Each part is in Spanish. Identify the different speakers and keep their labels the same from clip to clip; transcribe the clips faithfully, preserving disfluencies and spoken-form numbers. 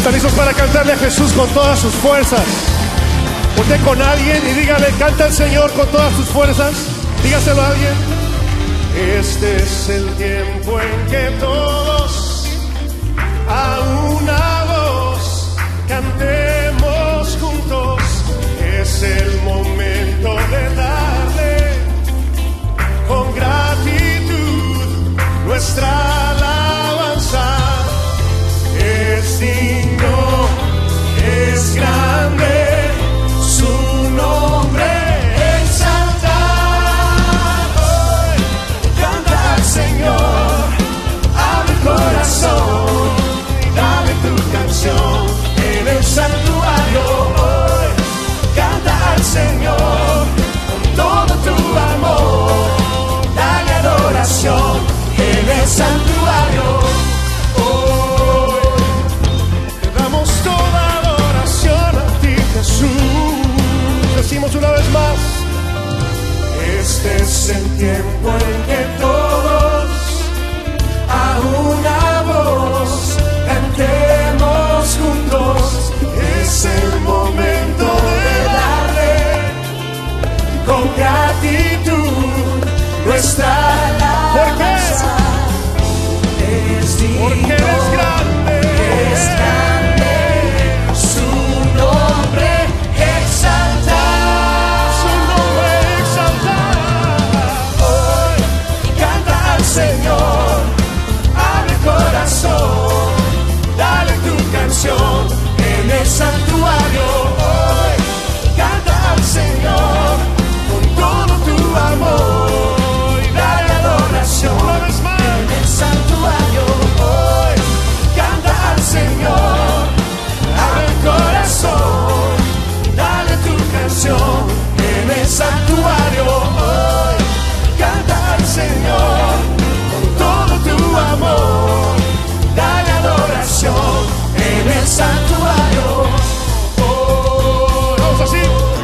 Speaker 1: ¿Están listos para cantarle a Jesús con todas sus fuerzas? Ponte con alguien y dígale, canta al Señor con todas sus fuerzas. Dígaselo a alguien. Este es el tiempo en que todos a una voz cantemos juntos. Es el momento de darle con gratitud nuestra alabanza. Es digno, es grande su nombre, exaltar. Hoy canta al Señor, abre el corazón y dale tu canción en el santuario. Hoy canta al Señor con todo tu amor, dale adoración en el santuario. Decimos una vez más, este es el tiempo en que todos a una voz cantemos juntos. Es el momento de darle con gratitud nuestra alabanza. Es digno, porque eres grande, es grande su nombre. Señor, abre corazón, dale tu canción en el santuario. Hoy canta al Señor con todo tu amor y dale adoración una vez más en el santuario. Hoy canta al Señor, abre el corazón, dale tu canción en el santuario. Hoy canta al Señor tu amor, dale adoración en el santuario. Oh, vamos así.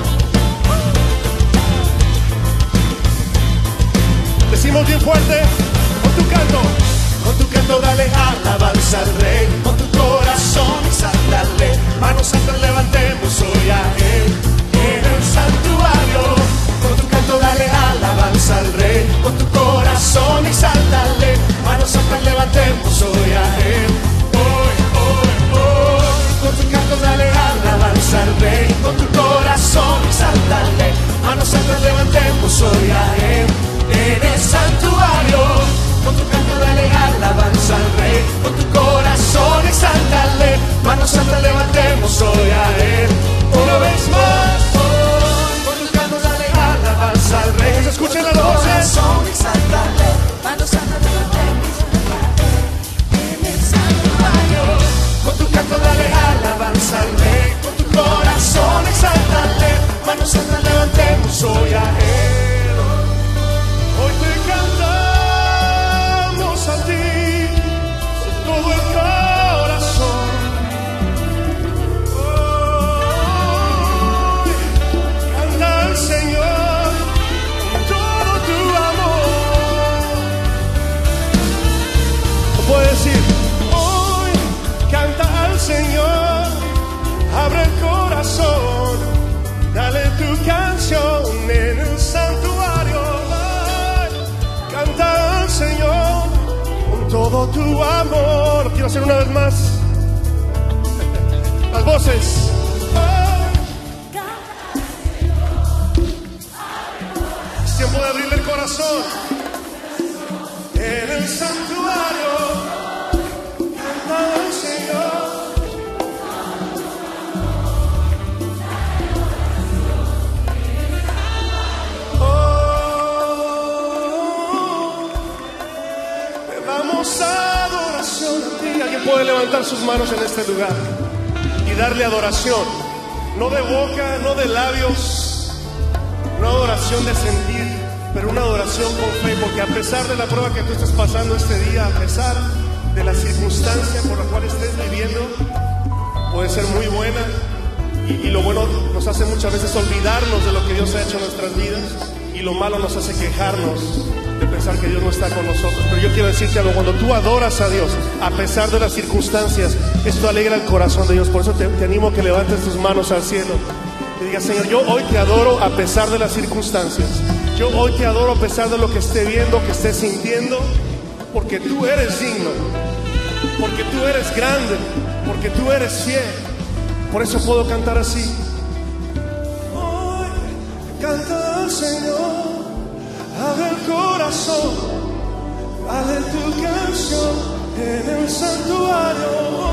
Speaker 1: Decimos bien fuerte, con tu canto, con tu canto dale alabanza al Rey, con tu corazón exáltale, manos altas levantemos hoy a Él en el santuario. Con tu canto dale alabanza al Rey, con tu corazón exáltale, manos altas levantemos hoy a Él. Hoy, hoy, hoy. Con tu canto dale alabanza al Rey, con tu corazón exáltale, manos altas levantemos hoy a Él en el santuario. Con tu canto dale alabanza al Rey, con tu corazón exáltale, manos altas levantemos hoy a Él. Una vez más. Al Rey, se escuchen las voces. Con tu canto dale alabanza al Rey, con tu corazón exáltale, manos altas levantemos hoy a Él. Hoy te cantamos a ti de todo el corazón. Hoy canta al Señor. Puedes decir, hoy canta al Señor, abre el corazón, dale tu canción en el santuario. Ay, canta al Señor con todo tu amor. Quiero hacer una vez más las voces. Es tiempo de abrirle el corazón en el santuario. Al Señor. Oh, te damos adoración a ti. Alguien puede levantar sus manos en este lugar y darle adoración, no de boca, no de labios, no adoración de sentir, pero una adoración con fe, porque a pesar de la prueba que tú estés pasando este día, a pesar de la circunstancia por la cual estés viviendo, puede ser muy buena, y, y lo bueno nos hace muchas veces olvidarnos de lo que Dios ha hecho en nuestras vidas, y lo malo nos hace quejarnos de pensar que Dios no está con nosotros. Pero yo quiero decirte algo: cuando tú adoras a Dios a pesar de las circunstancias, esto alegra el corazón de Dios. Por eso te, te animo a que levantes tus manos al cielo y digas: Señor, yo hoy te adoro a pesar de las circunstancias. Yo hoy te adoro a pesar de lo que esté viendo, que esté sintiendo, porque tú eres digno, porque tú eres grande, porque tú eres fiel. Por eso puedo cantar así. Hoy canta al Señor, abre el corazón, dale tu canción en el santuario.